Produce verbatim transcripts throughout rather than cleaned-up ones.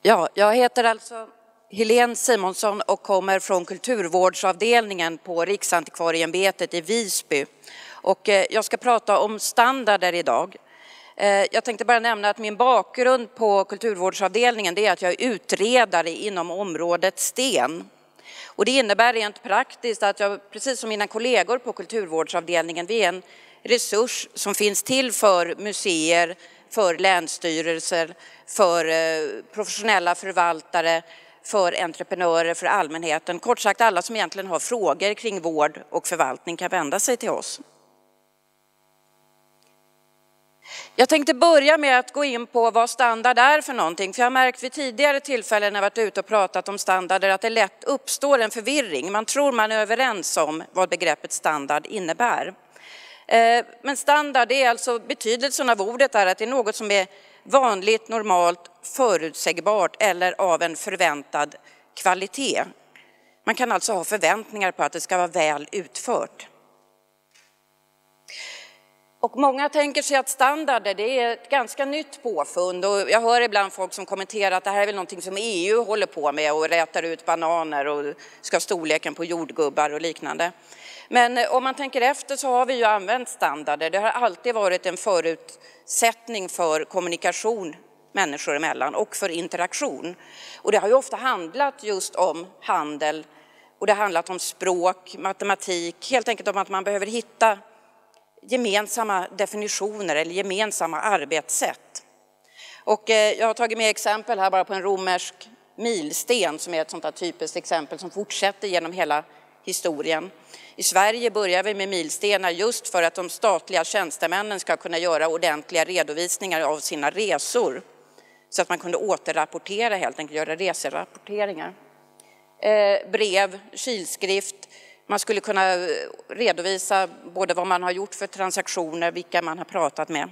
Ja, jag heter alltså Helene Simonsson och kommer från kulturvårdsavdelningen på Riksantikvarieämbetet i Visby. Och jag ska prata om standarder idag. Jag tänkte bara nämna att min bakgrund på kulturvårdsavdelningen det är att jag är utredare inom området sten. Och det innebär rent praktiskt att jag, precis som mina kollegor på kulturvårdsavdelningen, vi är en resurs som finns till för museer, för länsstyrelser, för professionella förvaltare, för entreprenörer, för allmänheten. Kort sagt alla som egentligen har frågor kring vård och förvaltning kan vända sig till oss. Jag tänkte börja med att gå in på vad standard är för någonting. För jag har märkt vid tidigare tillfällen när jag varit ute och pratat om standarder att det lätt uppstår en förvirring. Man tror man är överens om vad begreppet standard innebär. Men standard är alltså betydelsen av ordet är att det är något som är vanligt, normalt, förutsägbart eller av en förväntad kvalitet. Man kan alltså ha förväntningar på att det ska vara väl utfört. Och många tänker sig att standarder det är ett ganska nytt påfund och jag hör ibland folk som kommenterar att det här är väl någonting som E U håller på med och rätar ut bananer och ska ha storleken på jordgubbar och liknande. Men om man tänker efter så har vi ju använt standarder. Det har alltid varit en förutsättning för kommunikation människor emellan och för interaktion. Och det har ju ofta handlat just om handel och det har handlat om språk, matematik, helt enkelt om att man behöver hitta gemensamma definitioner eller gemensamma arbetssätt. Och jag har tagit med exempel här bara på en romersk milsten som är ett sånt här typiskt exempel som fortsätter genom hela historien. I Sverige börjar vi med milstenar just för att de statliga tjänstemännen ska kunna göra ordentliga redovisningar av sina resor. Så att man kunde återrapportera, helt enkelt göra reserapporteringar. Eh, brev, kilskrift, man skulle kunna redovisa både vad man har gjort för transaktioner, vilka man har pratat med.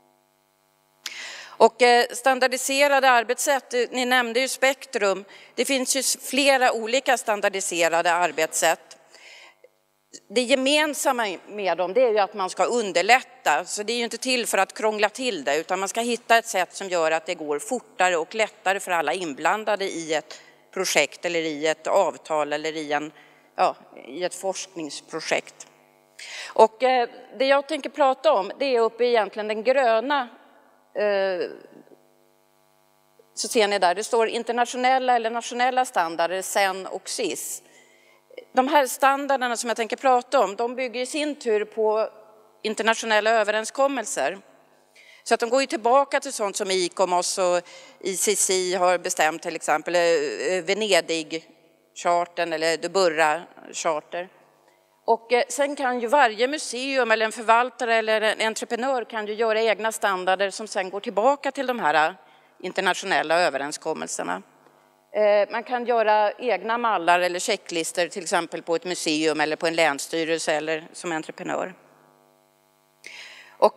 Och standardiserade arbetssätt, ni nämnde ju spektrum, det finns ju flera olika standardiserade arbetssätt. Det gemensamma med dem det är ju att man ska underlätta, så det är ju inte till för att krångla till det utan man ska hitta ett sätt som gör att det går fortare och lättare för alla inblandade i ett projekt eller i ett avtal eller i, en, ja, i ett forskningsprojekt. Och eh, det jag tänker prata om det är uppe egentligen den gröna, eh, så ser ni där, det står internationella eller nationella standarder, S E N och S I S. De här standarderna som jag tänker prata om, de bygger i sin tur på internationella överenskommelser. Så att de går ju tillbaka till sånt som I C O M O S och I C C har bestämt, till exempel Venedig-charten eller Deburra-charter. Och sen kan ju varje museum eller en förvaltare eller en entreprenör kan ju göra egna standarder som sen går tillbaka till de här internationella överenskommelserna. Man kan göra egna mallar eller checklister till exempel på ett museum eller på en länsstyrelse eller som entreprenör. Och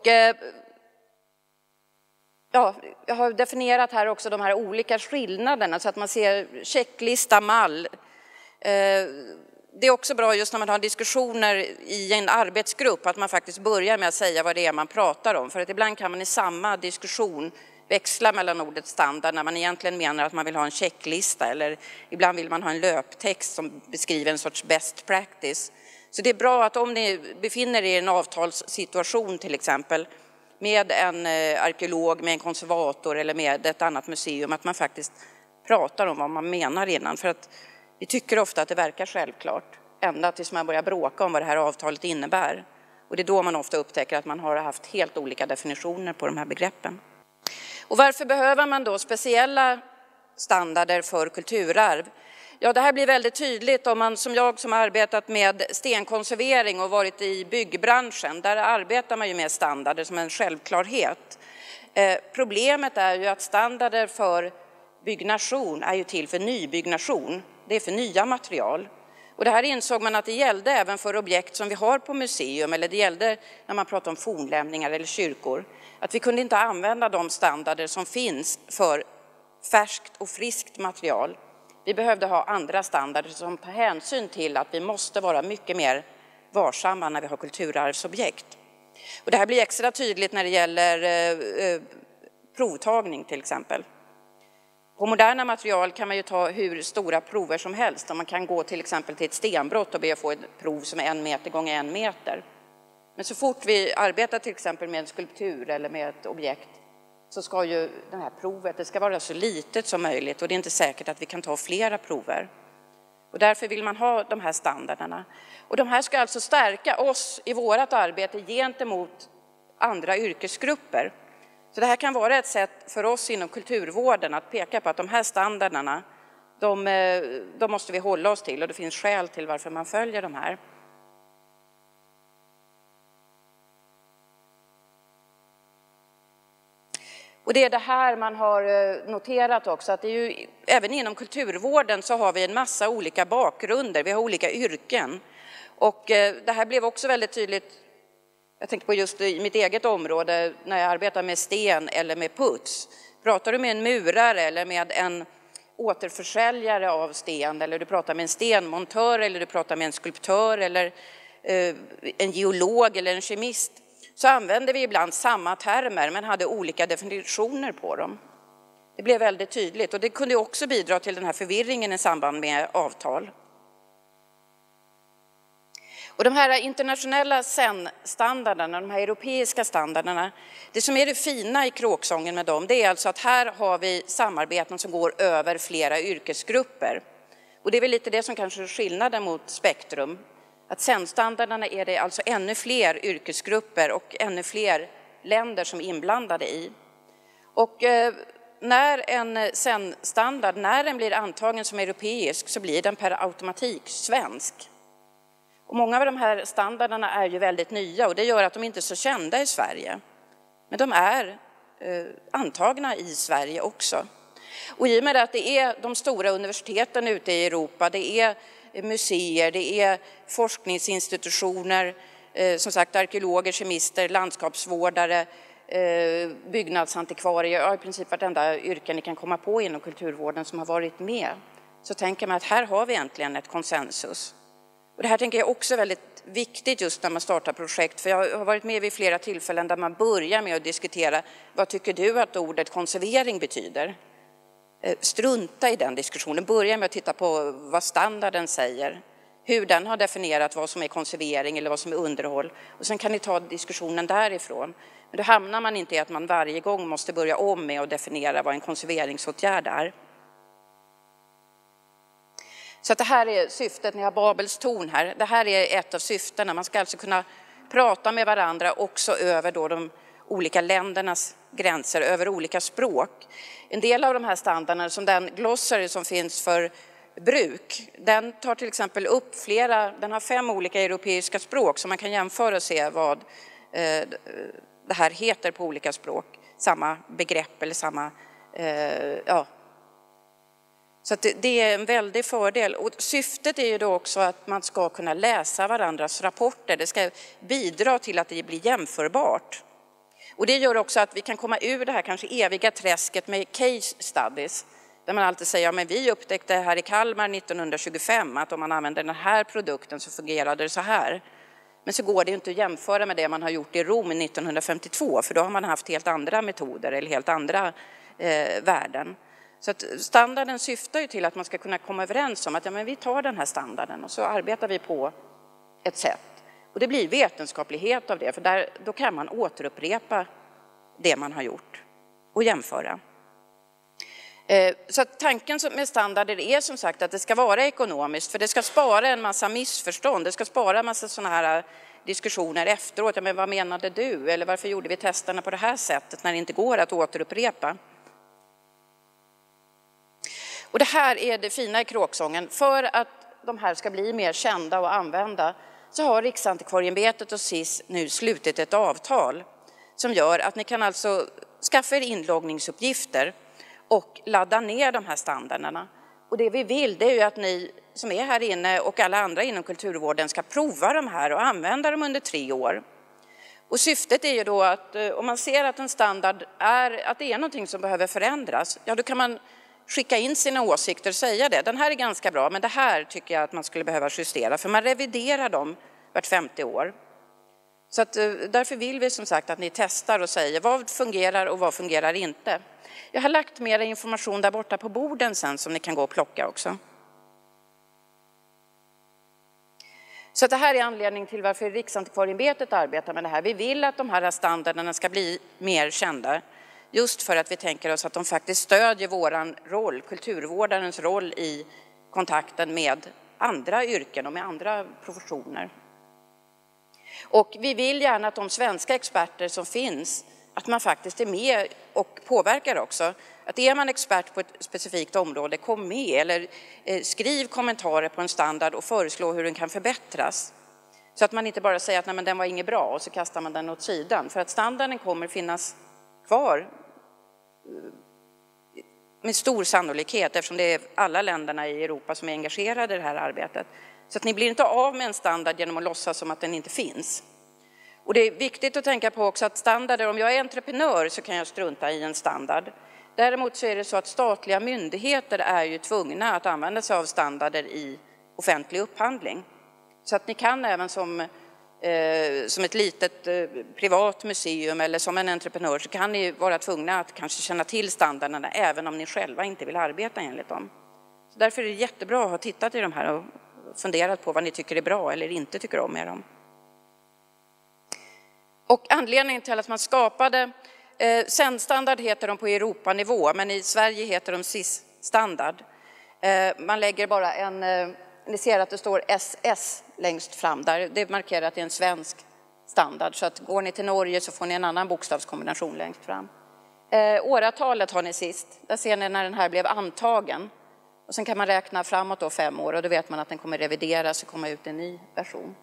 ja, jag har definierat här också de här olika skillnaderna så att man ser checklista, mall. Det är också bra just när man har diskussioner i en arbetsgrupp att man faktiskt börjar med att säga vad det är man pratar om. För att ibland kan man i samma diskussion växla mellan ordet standard när man egentligen menar att man vill ha en checklista eller ibland vill man ha en löptext som beskriver en sorts best practice. Så det är bra att om ni befinner er i en avtalssituation till exempel med en arkeolog, med en konservator eller med ett annat museum att man faktiskt pratar om vad man menar innan. För att vi tycker ofta att det verkar självklart ända tills man börjar bråka om vad det här avtalet innebär. Och det är då man ofta upptäcker att man har haft helt olika definitioner på de här begreppen. Och varför behöver man då speciella standarder för kulturarv? Ja, det här blir väldigt tydligt om man som jag som har arbetat med stenkonservering och varit i byggbranschen. Där arbetar man ju med standarder som en självklarhet. Eh, problemet är ju att standarder för byggnation är ju till för nybyggnation. Det är för nya material. Och det här insåg man att det gällde även för objekt som vi har på museum eller det gällde när man pratar om fornlämningar eller kyrkor. Att vi kunde inte använda de standarder som finns för färskt och friskt material. Vi behövde ha andra standarder som tar hänsyn till att vi måste vara mycket mer varsamma när vi har kulturarvsobjekt. Och det här blir extra tydligt när det gäller eh, provtagning till exempel. På moderna material kan man ju ta hur stora prover som helst. Man kan gå till exempel till ett stenbrott och be att få ett prov som är en meter gånger en meter. Men så fort vi arbetar till exempel med en skulptur eller med ett objekt så ska ju det här provet, det ska vara så litet som möjligt och det är inte säkert att vi kan ta flera prover. Och därför vill man ha de här standarderna. Och de här ska alltså stärka oss i vårt arbete gentemot andra yrkesgrupper. Så det här kan vara ett sätt för oss inom kulturvården att peka på att de här standarderna, de, de måste vi hålla oss till och det finns skäl till varför man följer de här. Och det är det här man har noterat också, att det är ju, även inom kulturvården så har vi en massa olika bakgrunder, vi har olika yrken. Och det här blev också väldigt tydligt, jag tänker på just i mitt eget område när jag arbetar med sten eller med puts. Pratar du med en murare eller med en återförsäljare av sten, eller du pratar med en stenmontör eller du pratar med en skulptör eller en geolog eller en kemist, så använde vi ibland samma termer men hade olika definitioner på dem. Det blev väldigt tydligt och det kunde också bidra till den här förvirringen i samband med avtal. Och de här internationella S E N-standarderna, de här europeiska standarderna, det som är det fina i kråksången med dem, det är alltså att här har vi samarbeten som går över flera yrkesgrupper. Och det är väl lite det som kanske är skillnaden mot Spektrum. Att S E N-standarderna är det alltså ännu fler yrkesgrupper och ännu fler länder som är inblandade i. Och eh, när en S E N-standard, när den blir antagen som europeisk så blir den per automatik svensk. Och många av de här standarderna är ju väldigt nya och det gör att de inte är så kända i Sverige. Men de är eh, antagna i Sverige också. Och i och med att det är de stora universiteten ute i Europa, det är museer, det är forskningsinstitutioner, eh, som sagt arkeologer, kemister, landskapsvårdare, eh, byggnadsantikvarier, ja, i princip vartenda yrke ni kan komma på inom kulturvården som har varit med. Så tänker man att här har vi egentligen ett konsensus. Och det här tänker jag också är väldigt viktigt just när man startar projekt, för jag har varit med vid flera tillfällen där man börjar med att diskutera vad tycker du att ordet konservering betyder? Strunta i den diskussionen, börja med att titta på vad standarden säger, hur den har definierat vad som är konservering eller vad som är underhåll och sen kan ni ta diskussionen därifrån. Men då hamnar man inte i att man varje gång måste börja om med att definiera vad en konserveringsåtgärd är. Så att det här är syftet, ni har Babels torn här, det här är ett av syftena. Man ska alltså kunna prata med varandra också över då de olika ländernas gränser, över olika språk. En del av de här standarderna, som den glossary som finns för bruk, den tar till exempel upp flera, den har fem olika europeiska språk så man kan jämföra och se vad eh, det här heter på olika språk. Samma begrepp eller samma, eh, ja. Så att det, det är en väldig fördel. Och syftet är ju då också att man ska kunna läsa varandras rapporter. Det ska bidra till att det blir jämförbart. Och det gör också att vi kan komma ur det här kanske eviga träsket med case studies. Där man alltid säger, ja men vi upptäckte här i Kalmar nittonhundratjugofem att om man använder den här produkten så fungerade det så här. Men så går det inte att jämföra med det man har gjort i Rom nittonhundrafemtiotvå, för då har man haft helt andra metoder eller helt andra eh, värden. Så att standarden syftar ju till att man ska kunna komma överens om att ja, men vi tar den här standarden och så arbetar vi på ett sätt. Och det blir vetenskaplighet av det, för där, då kan man återupprepa det man har gjort och jämföra. Så att tanken med standarder är som sagt att det ska vara ekonomiskt, för det ska spara en massa missförstånd, det ska spara en massa sådana här diskussioner efteråt. Ja, men vad menade du? Eller varför gjorde vi testerna på det här sättet när det inte går att återupprepa? Och det här är det fina i kråksången. För att de här ska bli mer kända och använda så har Riksantikvarieämbetet och S I S nu slutit ett avtal som gör att ni kan alltså skaffa er inloggningsuppgifter och ladda ner de här standarderna. Och det vi vill, det är ju att ni som är här inne och alla andra inom kulturvården ska prova de här och använda dem under tre år. Och syftet är ju då att om man ser att en standard är, att det är någonting som behöver förändras, ja då kan man skicka in sina åsikter och säga det. Den här är ganska bra, men det här tycker jag att man skulle behöva justera, för man reviderar dem vart femtio år. Så att, därför vill vi som sagt att ni testar och säger vad fungerar och vad fungerar inte. Jag har lagt mer information där borta på borden sen som ni kan gå och plocka också. Så det här är anledningen till varför Riksantikvarieämbetet arbetar med det här. Vi vill att de här standarderna ska bli mer kända. Just för att vi tänker oss att de faktiskt stödjer våran roll, kulturvårdarens roll i kontakten med andra yrken och med andra professioner. Och vi vill gärna att de svenska experter som finns, att man faktiskt är med och påverkar också. Att är man expert på ett specifikt område, kom med eller skriv kommentarer på en standard och föreslå hur den kan förbättras. Så att man inte bara säger att nej, men den var inget bra och så kastar man den åt sidan. För att standarden kommer finnas kvar med stor sannolikhet eftersom det är alla länderna i Europa som är engagerade i det här arbetet. Så att ni blir inte av med en standard genom att låtsas som att den inte finns. Och det är viktigt att tänka på också att standarder, om jag är entreprenör så kan jag strunta i en standard. Däremot så är det så att statliga myndigheter är ju tvungna att använda sig av standarder i offentlig upphandling. Så att ni kan även som, eh, som ett litet eh, privat museum eller som en entreprenör så kan ni vara tvungna att kanske känna till standarderna även om ni själva inte vill arbeta enligt dem. Så därför är det jättebra att ha tittat i de här och funderat på vad ni tycker är bra eller inte tycker om med dem. Och anledningen till att man skapade, eh, SEN-standard heter de på Europanivå, men i Sverige heter de S I S-standard. Eh, man lägger bara en, eh, ni ser att det står S S längst fram där, det markerar att det är en svensk standard. Så att går ni till Norge så får ni en annan bokstavskombination längst fram. Eh, åratalet har ni sist, där ser ni när den här blev antagen. Och sen kan man räkna framåt då fem år och då vet man att den kommer revideras och komma ut en ny version.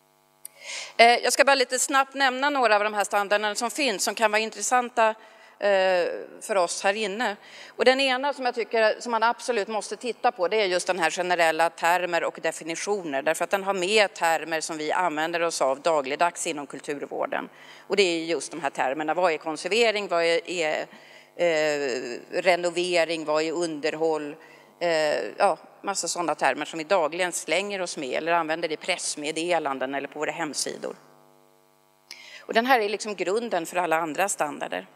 Jag ska bara lite snabbt nämna några av de här standarderna som finns som kan vara intressanta för oss här inne. Och den ena som jag tycker som man absolut måste titta på det är just den här generella termer och definitioner. Därför att den har med termer som vi använder oss av dagligdags inom kulturvården. Och det är just de här termerna. Vad är konservering? Vad är, är eh, renovering? Vad är underhåll? Eh, ja, massa sådana termer som vi dagligen slänger oss med eller använder i pressmeddelanden eller på våra hemsidor. Och den här är liksom grunden för alla andra standarder.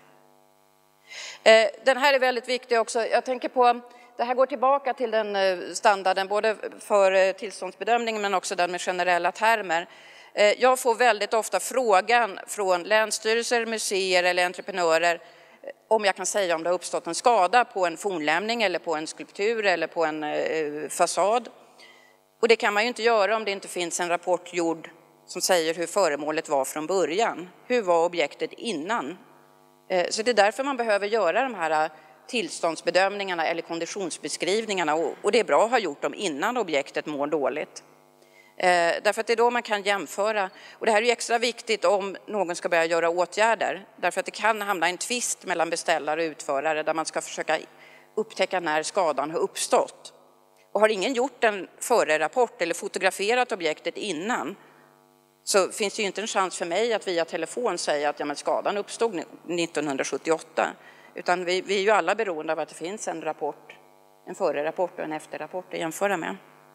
Eh, den här är väldigt viktig också. Jag tänker på, det här går tillbaka till den standarden både för tillståndsbedömning men också den med generella termer. Eh, jag får väldigt ofta frågan från länsstyrelser, museer eller entreprenörer om jag kan säga om det har uppstått en skada på en fornlämning eller på en skulptur eller på en eh, fasad. Och det kan man ju inte göra om det inte finns en rapport gjord som säger hur föremålet var från början. Hur var objektet innan? Eh, så det är därför man behöver göra de här tillståndsbedömningarna eller konditionsbeskrivningarna. Och, och det är bra att ha gjort dem innan objektet mår dåligt. Eh, därför att det är då man kan jämföra. Och det här är ju extra viktigt om någon ska börja göra åtgärder. Därför att det kan hamna en tvist mellan beställare och utförare där man ska försöka upptäcka när skadan har uppstått. Och har ingen gjort en före-rapport eller fotograferat objektet innan så finns det ju inte en chans för mig att via telefon säga att ja, men skadan uppstod nittonhundrasjuttioåtta. Utan vi, vi är ju alla beroende av att det finns en rapport, en före-rapport och en efter-rapport att jämföra med.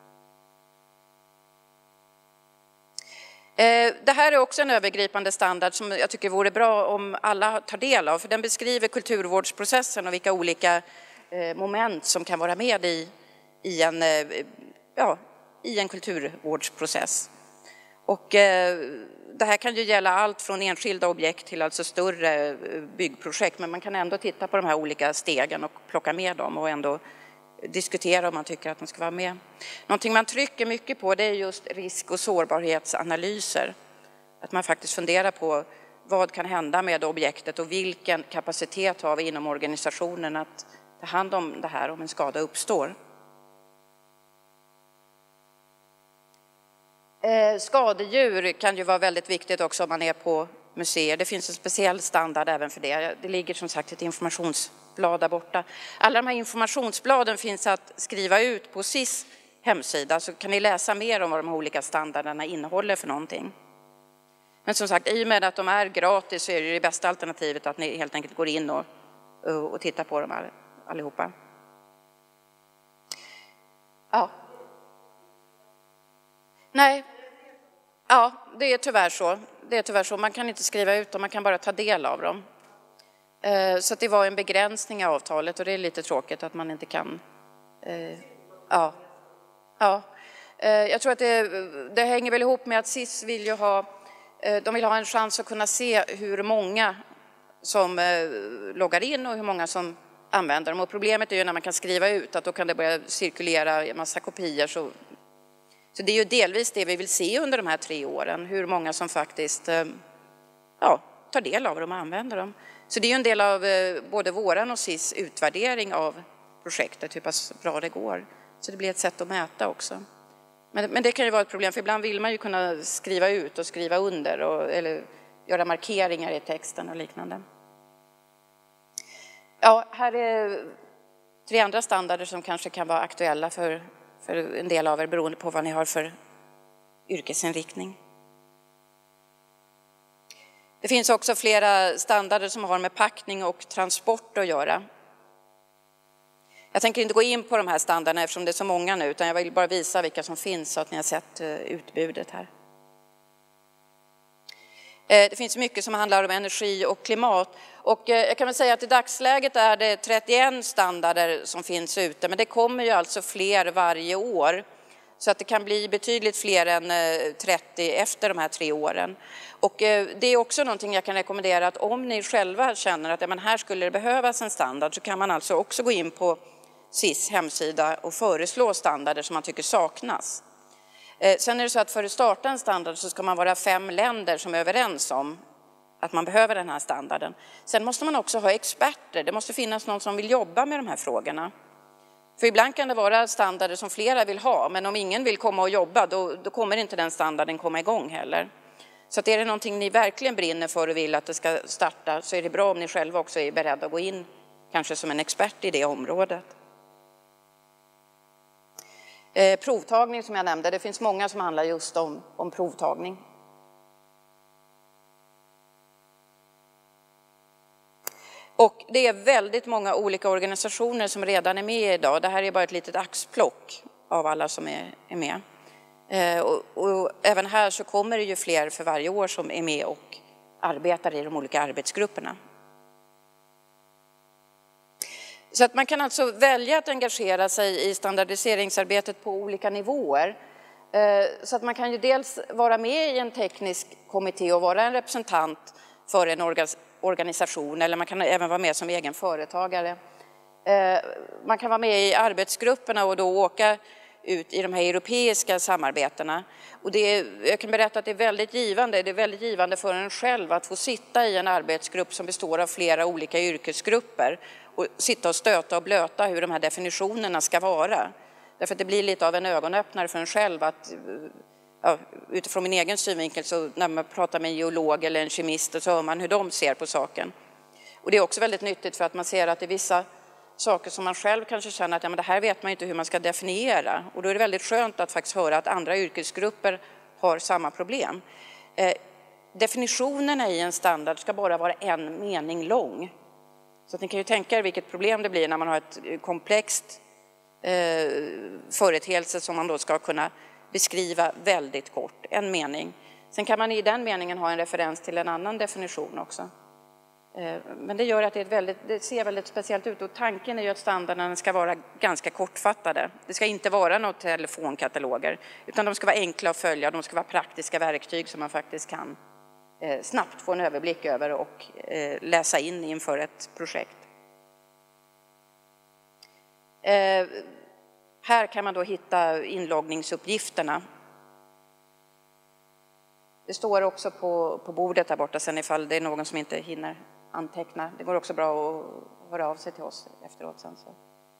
Det här är också en övergripande standard som jag tycker vore bra om alla tar del av. För den beskriver kulturvårdsprocessen och vilka olika moment som kan vara med i, i, en, ja, i en kulturvårdsprocess. Och det här kan ju gälla allt från enskilda objekt till alltså större byggprojekt. Men man kan ändå titta på de här olika stegen och plocka med dem och ändå diskutera om man tycker att de ska vara med. Någonting man trycker mycket på det är just risk- och sårbarhetsanalyser. Att man faktiskt funderar på vad kan hända med objektet och vilken kapacitet har vi inom organisationen att ta hand om det här om en skada uppstår. Eh, skadedjur kan ju vara väldigt viktigt också om man är på museer. Det finns en speciell standard även för det. Det ligger som sagt ett informationsblad där borta. Alla de här informationsbladen finns att skriva ut på S I S hemsida så kan ni läsa mer om vad de olika standarderna innehåller för någonting. Men som sagt, i och med att de är gratis så är det det bästa alternativet att ni helt enkelt går in och, och tittar på dem här, allihopa. Ja. Nej. Ja, det är tyvärr så. det är tyvärr så. Man kan inte skriva ut dem, man kan bara ta del av dem. Så det var en begränsning i avtalet och det är lite tråkigt att man inte kan... Ja, ja. Jag tror att det, det hänger väl ihop med att S I S vill ju ha... De vill ha en chans att kunna se hur många som loggar in och hur många som använder dem. Och problemet är ju när man kan skriva ut att då kan det börja cirkulera en massa kopior. Så, så det är ju delvis det vi vill se under de här tre åren. Hur många som faktiskt ja, tar del av dem och använder dem. Så det är ju en del av både våran och S I S utvärdering av projektet, hur pass bra det går. Så det blir ett sätt att mäta också. Men, men det kan ju vara ett problem, för ibland vill man ju kunna skriva ut och skriva under och, eller göra markeringar i texten och liknande. Ja, här är tre andra standarder som kanske kan vara aktuella för, för en del av er beroende på vad ni har för yrkesinriktning. Det finns också flera standarder som har med packning och transport att göra. Jag tänker inte gå in på de här standarderna eftersom det är så många nu, utan jag vill bara visa vilka som finns så att ni har sett utbudet här. Det finns mycket som handlar om energi och klimat. Och jag kan väl säga att i dagsläget är det trettioen standarder som finns ute, men det kommer ju alltså fler varje år. Så att det kan bli betydligt fler än trettio efter de här tre åren. Och det är också någonting jag kan rekommendera, att om ni själva känner att ja, men här skulle det behövas en standard, så kan man alltså också gå in på S I S hemsida och föreslå standarder som man tycker saknas. Sen är det så att för att starta en standard så ska man vara fem länder som är överens om att man behöver den här standarden. Sen måste man också ha experter. Det måste finnas någon som vill jobba med de här frågorna. För ibland kan det vara standarder som flera vill ha, men om ingen vill komma och jobba då, då kommer inte den standarden komma igång heller. Så att är det någonting ni verkligen brinner för och vill att det ska starta, så är det bra om ni själva också är beredda att gå in kanske som en expert i det området. Eh, provtagning som jag nämnde, det finns många som handlar just om, om provtagning. Och det är väldigt många olika organisationer som redan är med idag. Det här är bara ett litet axplock av alla som är, är med. Eh, och, och även här så kommer det ju fler för varje år som är med och arbetar i de olika arbetsgrupperna. Så att man kan alltså välja att engagera sig i standardiseringsarbetet på olika nivåer. Så att man kan ju dels vara med i en teknisk kommitté och vara en representant för en organisation, eller man kan även vara med som egen företagare. Man kan vara med i arbetsgrupperna och då åka ut i de här europeiska samarbetena. Och det är, jag kan berätta att det är väldigt givande. Det är väldigt givande för en själv att få sitta i en arbetsgrupp som består av flera olika yrkesgrupper och sitta och stöta och blöta hur de här definitionerna ska vara. Därför att det blir lite av en ögonöppnare för en själv att, ja, utifrån min egen synvinkel, så när man pratar med en geolog eller en kemist så hör man hur de ser på saken. Och det är också väldigt nyttigt för att man ser att det är vissa saker som man själv kanske känner att ja, men det här vet man inte hur man ska definiera. Och då är det väldigt skönt att faktiskt höra att andra yrkesgrupper har samma problem. Eh, definitionerna i en standard ska bara vara en mening lång. Så att ni kan ju tänka er vilket problem det blir när man har ett komplext eh, företeelse som man då ska kunna beskriva väldigt kort, en mening. Sen kan man i den meningen ha en referens till en annan definition också. Eh, men det gör att det, är ett väldigt, det ser väldigt speciellt ut, och tanken är ju att standarderna ska vara ganska kortfattade. Det ska inte vara några telefonkataloger, utan de ska vara enkla att följa, de ska vara praktiska verktyg som man faktiskt kan snabbt få en överblick över och läsa in inför ett projekt. Här kan man då hitta inloggningsuppgifterna. Det står också på, på bordet där borta sen ifall det är någon som inte hinner anteckna. Det går också bra att höra av sig till oss efteråt sen. Så,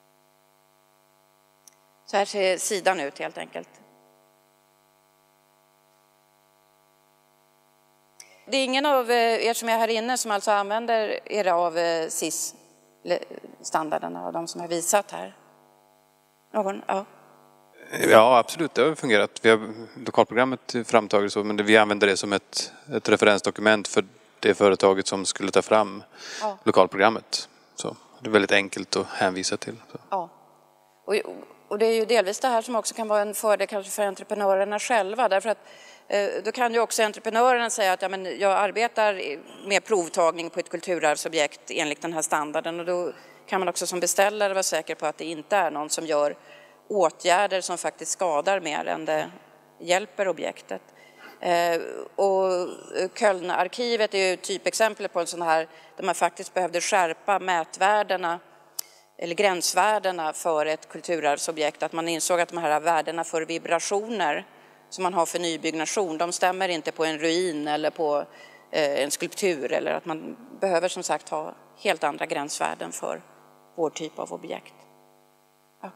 så här ser sidan ut helt enkelt. Det är ingen av er som är här inne som alltså använder er av S I S-standarderna och de som har visat här? Någon? Ja. Ja, absolut. Det har fungerat. Vi har lokalprogrammet framtagit så, men vi använder det som ett, ett referensdokument för det företaget som skulle ta fram ja. lokalprogrammet. Så det är väldigt enkelt att hänvisa till. Så. Ja. Och, och det är ju delvis det här som också kan vara en fördel kanske för entreprenörerna själva. Därför att eh, då kan ju också entreprenörerna säga att ja, men jag arbetar med provtagning på ett kulturarvsobjekt enligt den här standarden. Och då kan man också som beställare vara säker på att det inte är någon som gör åtgärder som faktiskt skadar mer än det hjälper objektet. Eh, och Kölnarkivet är ju typexempel på en sån här där man faktiskt behövde skärpa mätvärdena eller gränsvärdena för ett kulturarvsobjekt. Att man insåg att de här värdena för vibrationer som man har för nybyggnation, de stämmer inte på en ruin eller på eh, en skulptur, eller att man behöver som sagt ha helt andra gränsvärden för vår typ av objekt. Ja.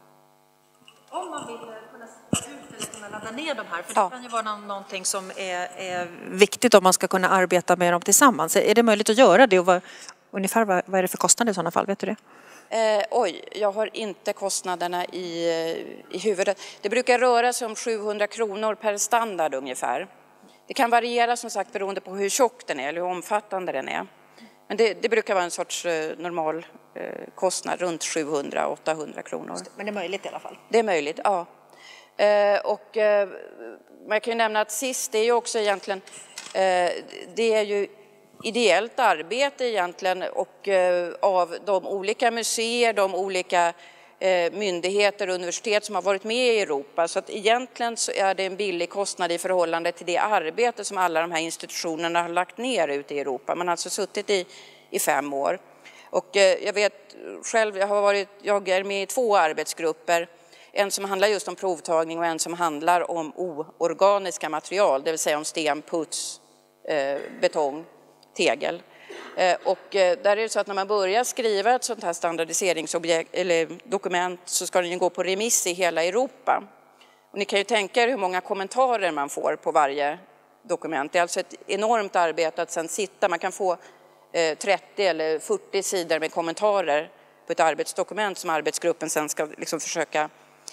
Om man vill kunna se ut eller kunna ladda ner de här, för det ja. kan ju vara någonting som är, är viktigt om man ska kunna arbeta med dem tillsammans. Är det möjligt att göra det, och vad, ungefär vad, vad är det för kostnader i sådana fall, vet du det? Eh, oj, jag har inte kostnaderna i, i huvudet. Det brukar röra sig om sjuhundra kronor per standard ungefär. Det kan variera som sagt beroende på hur tjock den är eller hur omfattande den är. Men det, det brukar vara en sorts eh, normal eh, kostnad, runt sjuhundra till åttahundra kronor. Men det är möjligt i alla fall? Det är möjligt, ja. Eh, och eh, man kan ju nämna att S I S, det är ju också egentligen, eh, det är ju ideellt arbete egentligen, och eh, av de olika museer, de olika eh, myndigheter och universitet som har varit med i Europa. Så att egentligen så är det en billig kostnad i förhållande till det arbete som alla de här institutionerna har lagt ner ute i Europa. Man har alltså suttit i, i fem år. Och eh, jag vet själv, jag har varit, jag är med i två arbetsgrupper. En som handlar just om provtagning och en som handlar om oorganiska material, det vill säga om sten, puts, eh, betong, tegel. Eh, och eh, där är det så att när man börjar skriva ett sånt här standardiseringsobjekt eller dokument så ska den ju gå på remiss i hela Europa. Och ni kan ju tänka er hur många kommentarer man får på varje dokument. Det är alltså ett enormt arbete att sedan sitta, man kan få eh, trettio eller fyrtio sidor med kommentarer på ett arbetsdokument som arbetsgruppen sen ska liksom försöka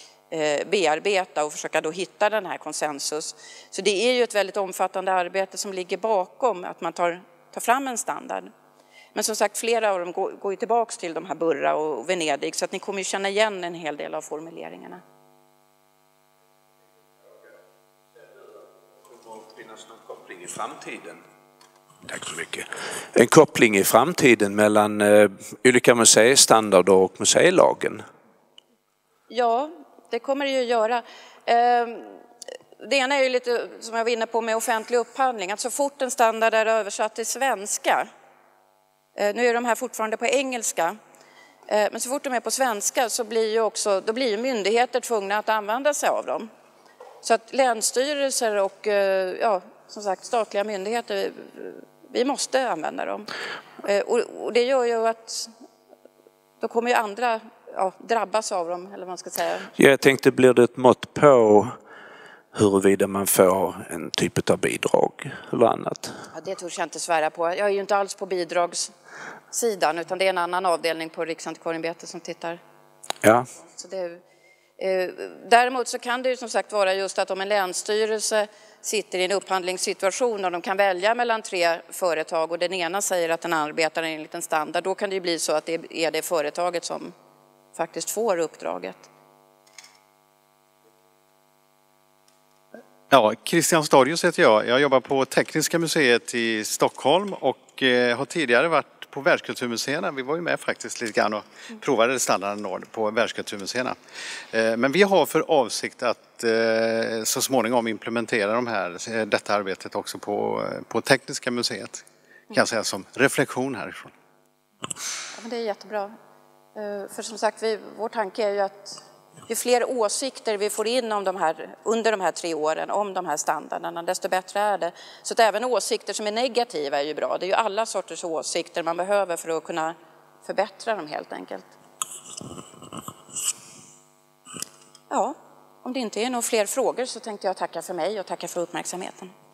bearbeta och försöka då hitta den här konsensus. Så det är ju ett väldigt omfattande arbete som ligger bakom att man tar, tar fram en standard. Men som sagt, flera av dem går, går ju tillbaks till de här Burra och Venedig, så att ni kommer ju känna igen en hel del av formuleringarna. Kommer att finnas någon koppling i framtiden? Tack så mycket. En koppling i framtiden mellan eh, olika museistandarder och museilagen? Ja, det kommer det ju göra. Det ena är ju lite som jag var inne på med offentlig upphandling. Att så fort en standard är översatt till svenska, nu är de här fortfarande på engelska, men så fort de är på svenska så blir ju också, då blir ju myndigheter tvungna att använda sig av dem. Så att länsstyrelser och ja, som sagt statliga myndigheter, vi måste använda dem. Och det gör ju att då kommer ju andra ja, drabbas av dem, eller vad man ska säga. Jag tänkte, blir det ett mått på huruvida man får en typ av bidrag eller annat? Ja, det tror jag inte svära på. Jag är ju inte alls på bidragssidan, utan det är en annan avdelning på Riksantikvarieämbetet som tittar. Ja. Så det, eh, däremot så kan det ju som sagt vara just att om en länsstyrelse sitter i en upphandlingssituation och de kan välja mellan tre företag och den ena säger att den arbetar enligt en standard, då kan det ju bli så att det är det företaget som faktiskt får uppdraget. Ja, Christian Stadius heter jag. Jag jobbar på Tekniska museet i Stockholm och har tidigare varit på världskulturmuseerna. Vi var ju med faktiskt lite grann och provade standarden på världskulturmuseerna. Men vi har för avsikt att så småningom implementera de här, detta arbetet också på, på Tekniska museet. Kan jag säga som reflektion härifrån. Ja, men det är jättebra. För som sagt, vi, vår tanke är ju att ju fler åsikter vi får in om de här, under de här tre åren om de här standarderna, desto bättre är det. Så att även åsikter som är negativa är ju bra. Det är ju alla sorters åsikter man behöver för att kunna förbättra dem helt enkelt. Ja, om det inte är några fler frågor så tänkte jag tacka för mig och tacka för uppmärksamheten.